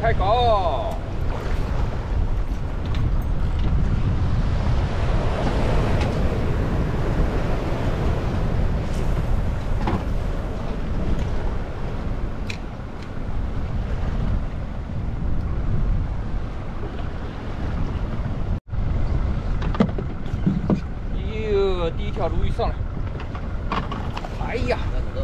开狗。哟，第一条鲈鱼上来。哎呀！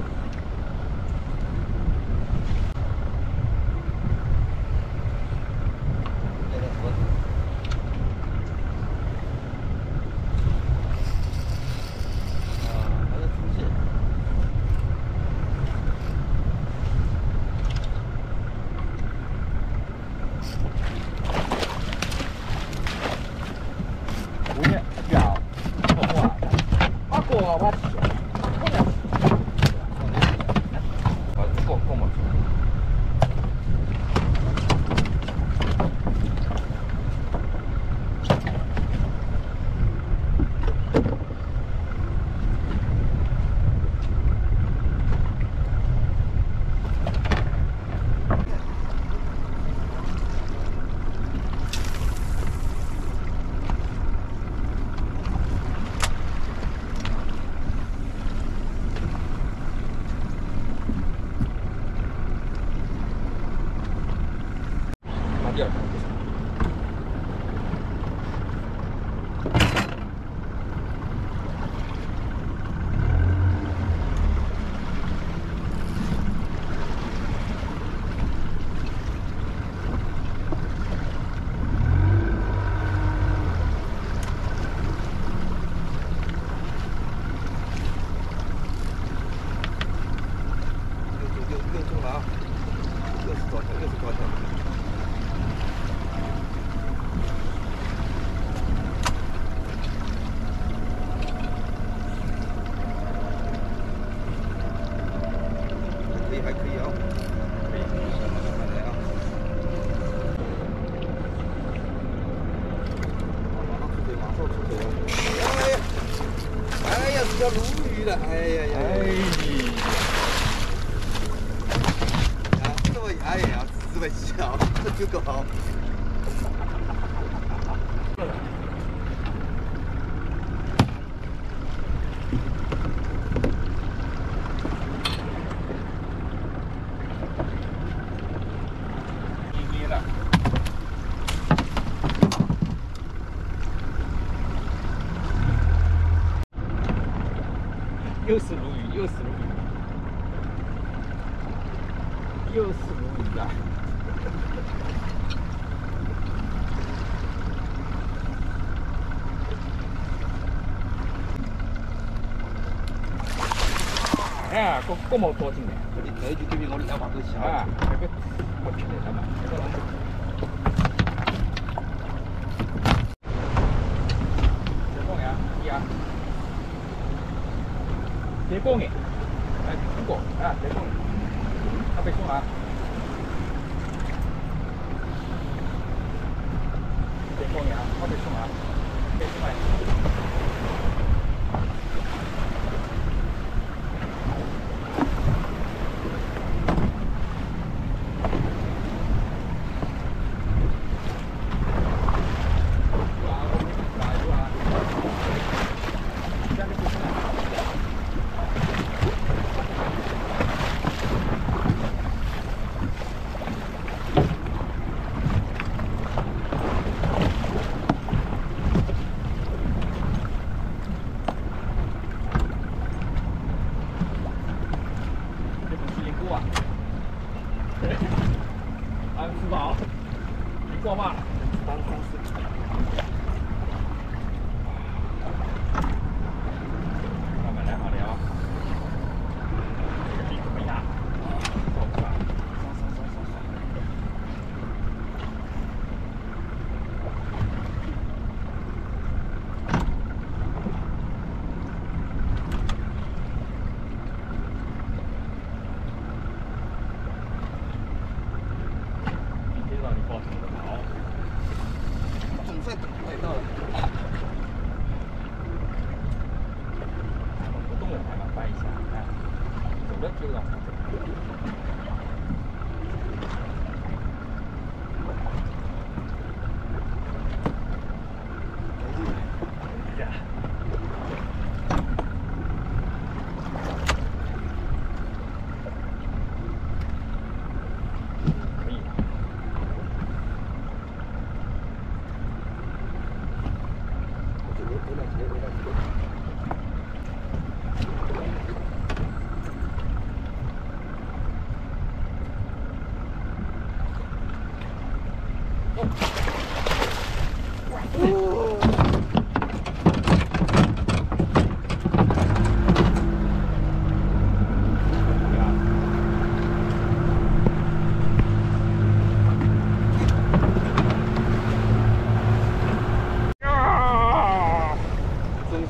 第二条。又中了啊！又是高条，又是高条。 还可以啊，可以，慢慢来啊。马上出水，马上出水了！哎呀，是条鲈鱼了！哎呀呀！啊，这么哎呀，这么小，这就够好。又是鲈鱼，又是鲈鱼，又是鲈鱼啊！哎呀，这么多进来，这就对比我2把多小啊！这个我去来嘛，这个别过眼，哎，不过啊，别过眼，他别送啊，别过眼啊，他别送啊，别送来。啊，吃饱，你过嘛？当时。慢慢来，好了啊。这个地怎么样？好不好？上。总算等到了。不动了，慢慢掰一下，哎，走了就往上走。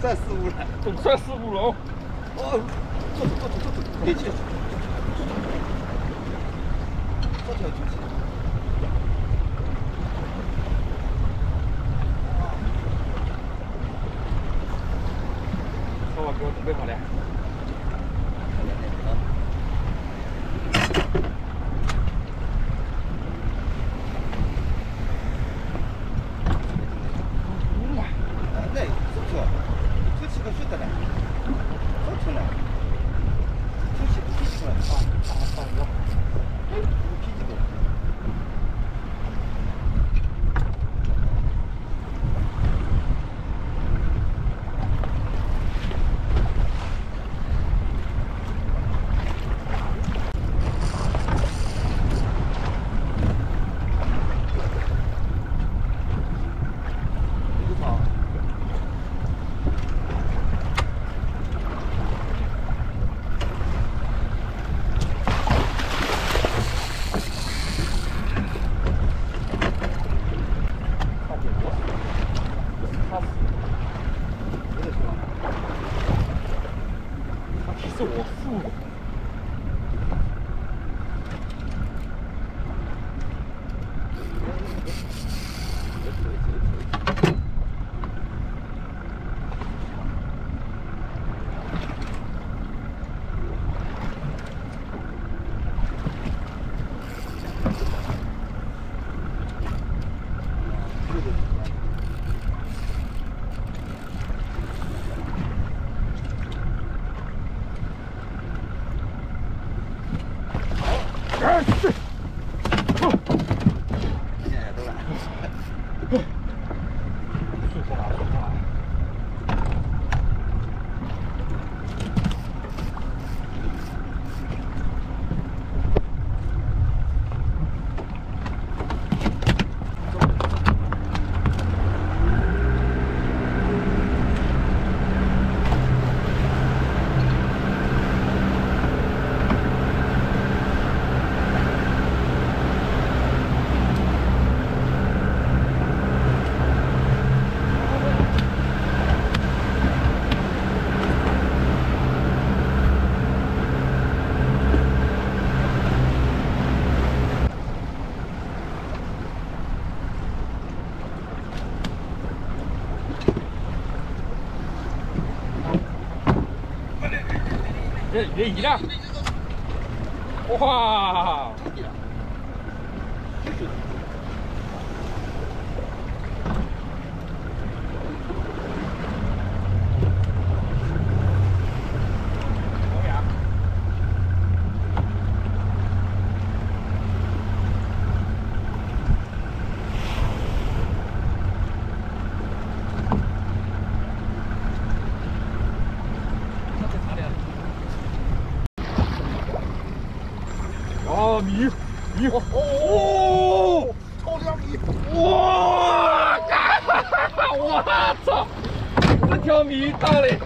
算失误了， 总算失误了哦。 哦，坐，别去，这条出去。 好吧，给我准备好了。 是我付的。哎，是。 哎，都来。 顺风啊，顺风啊！越移了，哇！哦，米，哦，超两米，哇！我操，这条米大嘞！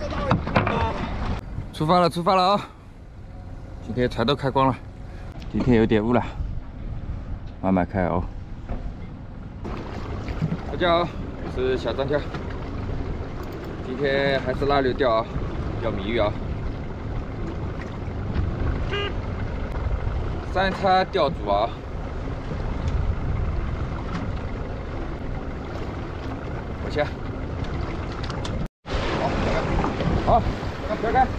出发了，出发了啊！今天船都开光了，今天有点雾了，慢慢开哦。大家好，我是小张条，今天还是拉流钓啊，钓米鱼啊。 三叉钓组啊！我先。好，飘开。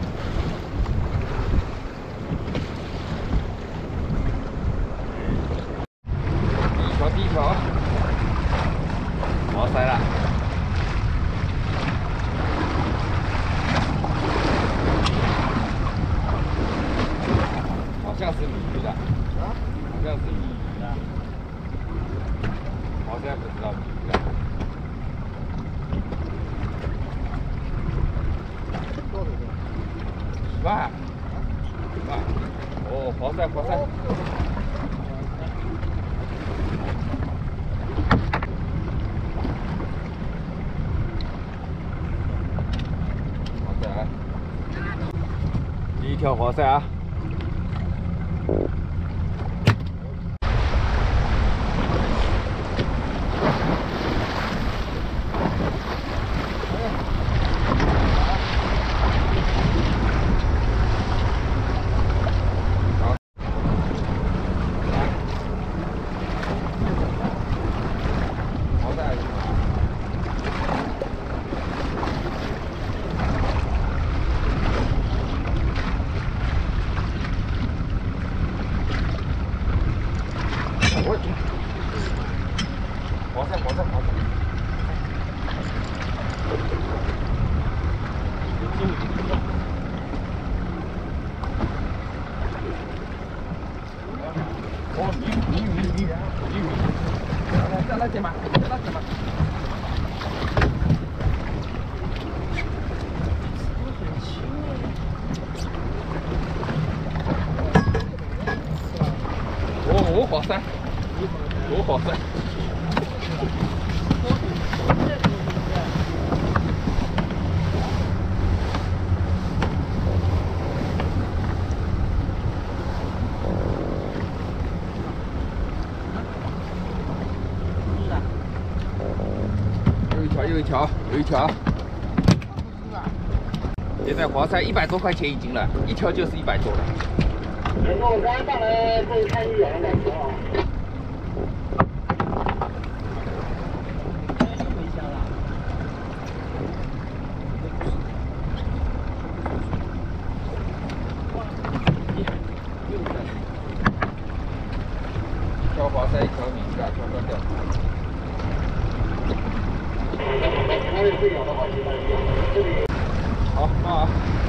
第一条，毛塞了。好像是米鱼的，好像是米鱼的，好像不知道米鱼的。10万，10万，哦，活塞，活塞。活塞啊！第一条活塞啊！ 哎， 华山。有一条。现在华山100多块钱一斤了，一条就是100多了。 然后刚上来可以看一眼再说啊。 一条华山，一条米价，条条掉。好啊。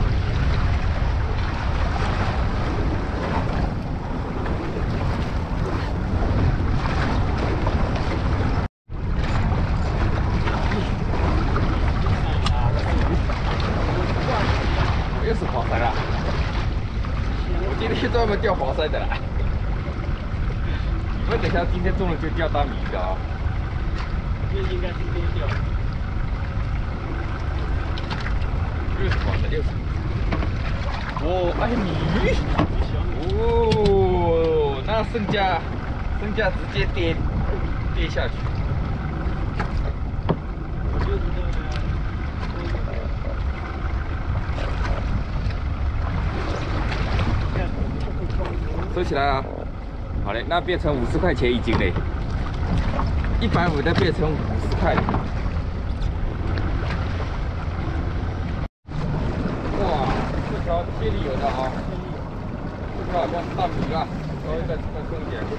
又是华山了，我今天专门钓华山的啦。你们等下今天中了就钓大米的啊。这应该是多钓。又是华山，又是。哦，哎米。哦，那身价直接跌下去。收起来啊！好嘞，那变成50块钱一斤嘞，150的变成50块了。哇，这条贴里有的啊，这条好像是大米啊，稍微再重一点。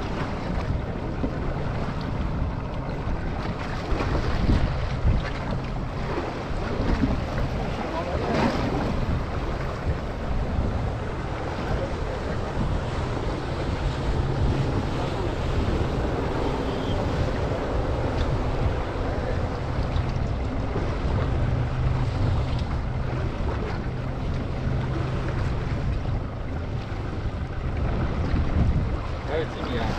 还有几米啊？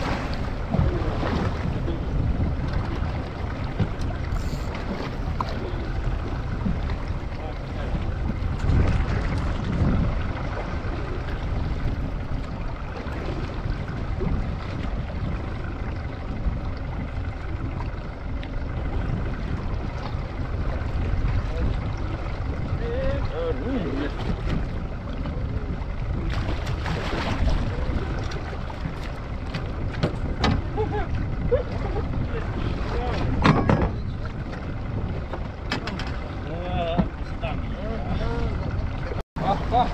好。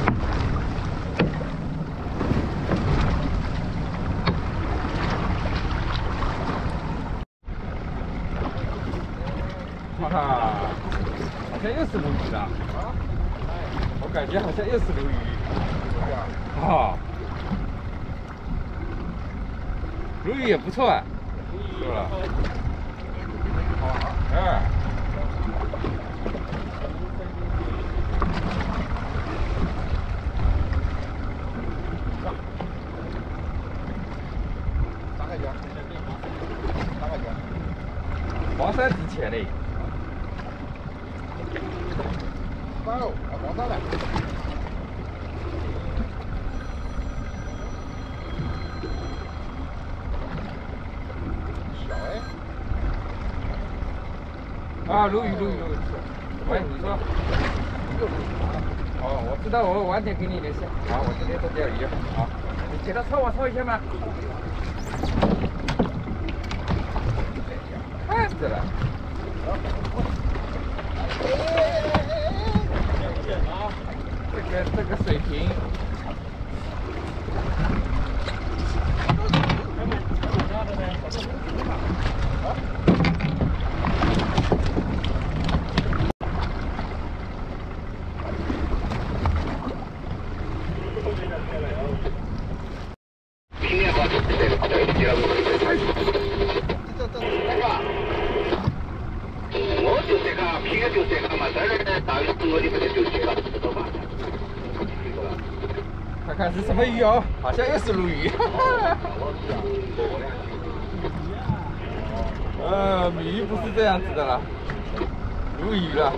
哈哈，好像又是鲈鱼了。我感觉好像又是鲈鱼。啊，鲈鱼也不错啊，是吧？哎。华山值钱嘞。哦，华山了。小哎。啊，鲈鱼。喂，你说。哦，我知道，我晚点给你联系。好，我今天做钓鱼。好，你给他抄一下吗？看着了。这个水平。看看是什么鱼哦，好像又是鲈鱼。 鲈鱼不是这样子的啦，鲈鱼了。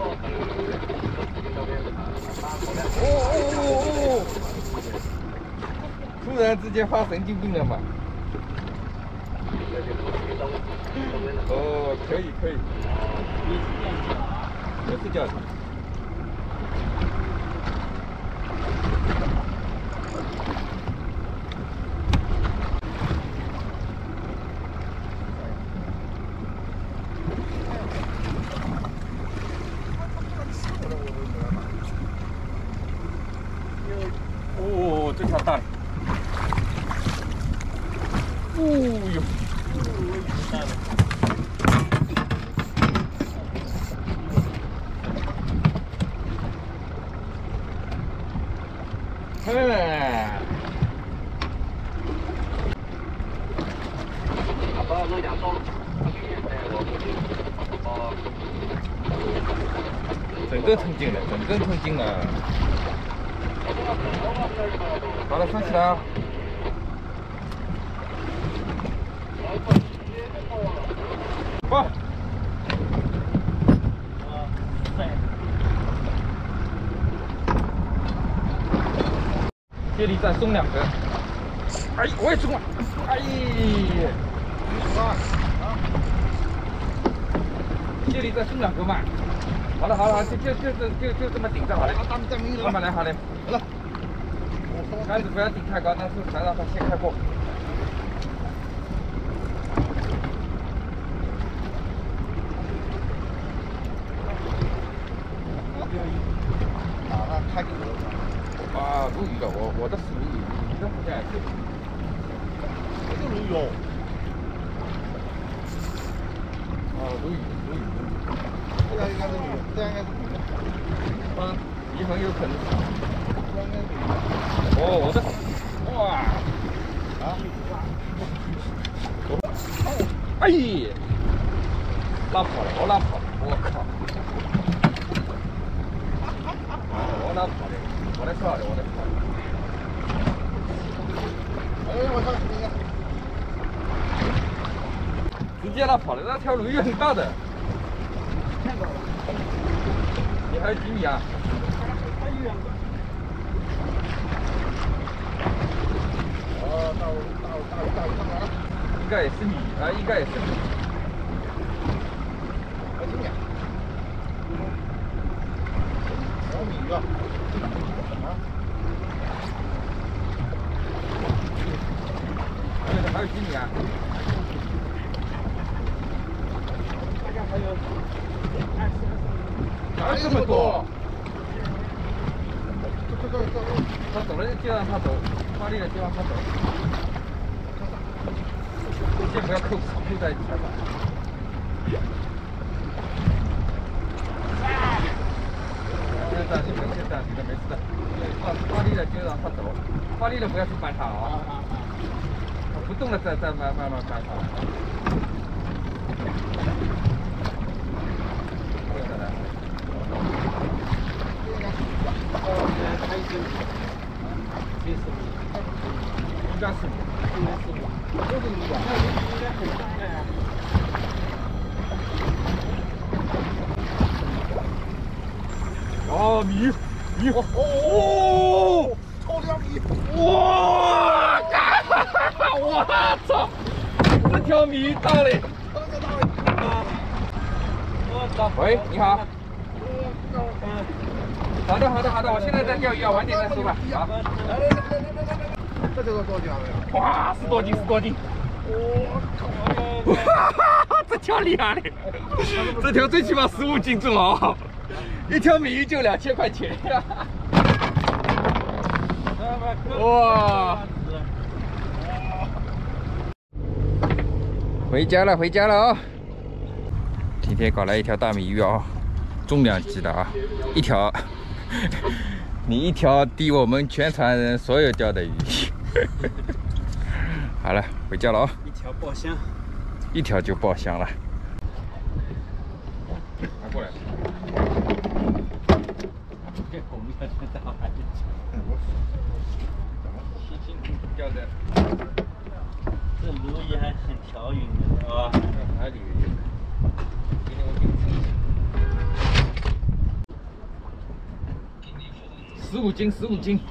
哦！突然之间发神经病了嘛？哦，可以。也是叫的。哦，这条大的。哦哟。整个成精了，好了，上起来啊！哇！接力再送2个。哎，我也中了！哎，接力再送2个嘛。好了，就这么顶着好了。慢慢来，好嘞。好了。杆子不要顶太高，但是还让它先开过。 太可了。 啊，鲈鱼的，我的是鲈鱼，你的好像也是。 这个鲈鱼哦。 啊，鲈鱼。 这样应该是女的，这样应该是女的。 也很有可能。哦，我的，哇！啊！哎，拉跑了，我拉跑了，我靠！我拉跑了，我来跳的， 哎，我上去一个。 直接拉跑了，那条鲈鱼很大的。你还有几米啊？ 哦，到哪了？ 应该也是米啊，应该也是米。 还几米啊？2米吧。啊？ 还有几米啊？ 大概还有哪有这么多？ 走。 他走了就让他走，发力了就让他走。先不要扣在前面。先暂停的，没事的。发力了就让他走，发力了不要去扳他啊。不动了再慢慢扳他。应该是哦，米，哦， 超2米！ 哇！我操，这条米大嘞！喂，你好。好的，我现在在钓鱼啊，晚点再说吧。好。 这多少斤啊？ 哇，10多斤！我靠！这条厉害嘞，这条最起码15斤重哦，一条鲈鱼就2000块钱。哇！回家了啊！今天搞来一条大鲈鱼啊，重量级的啊，一条，你一条抵我们全船人所有钓的鱼。好了，回家了啊！ 一条爆香， 一条就爆香了。拿过来。 这我们要去大海里去。 辛苦钓的。 这鲈鱼还很条匀的，是吧？ 海里。 15斤，15斤。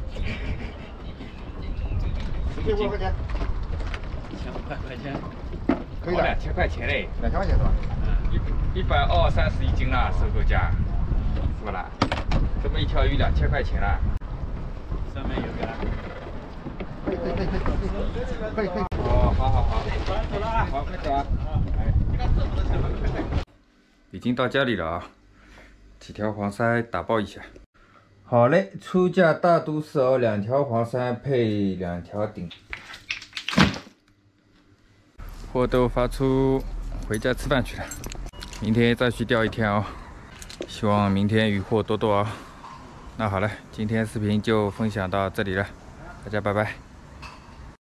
15块钱。 1500块钱。 可以的 ，2000块钱嘞。 2000块钱是吧 ？120、30一斤啦，收购价，是不啦？这么一条鱼2000块钱啦。 上面有个。 可以。 哦，好。 走了啊！ 好，快走啊！已经到家里了啊，几条黄鳃打包一下。好嘞，出价大都市哦，2条黄鳃配2条顶。货都发出，回家吃饭去了。明天再去钓一天哦，希望明天渔获多多哦。那好了，今天视频就分享到这里了，大家拜拜。